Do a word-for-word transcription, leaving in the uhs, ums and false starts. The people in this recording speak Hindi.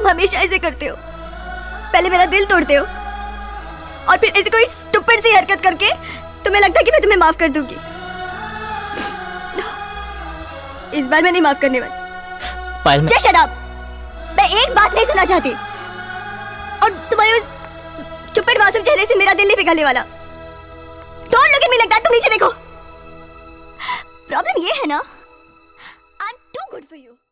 तुम हमेशा ऐसे करते हो, पहले मेरा दिल तोड़ते हो और फिर ऐसे कोई स्टूपिड सी हरकत करके तुम्हें लगता है कि मैं तुम्हें माफ कर दूंगी। इस बार मैं नहीं माफ करने वाली। Just shut up. मैं एक बात नहीं सुनना चाहती और तुम्हारे उस स्टूपिड मासूम चेहरे से मेरा दिल नहीं पिघलने वाला। Don't look at me like that. तुम नीचे देखो। प्रॉब्लम ये है ना, I am too good for you.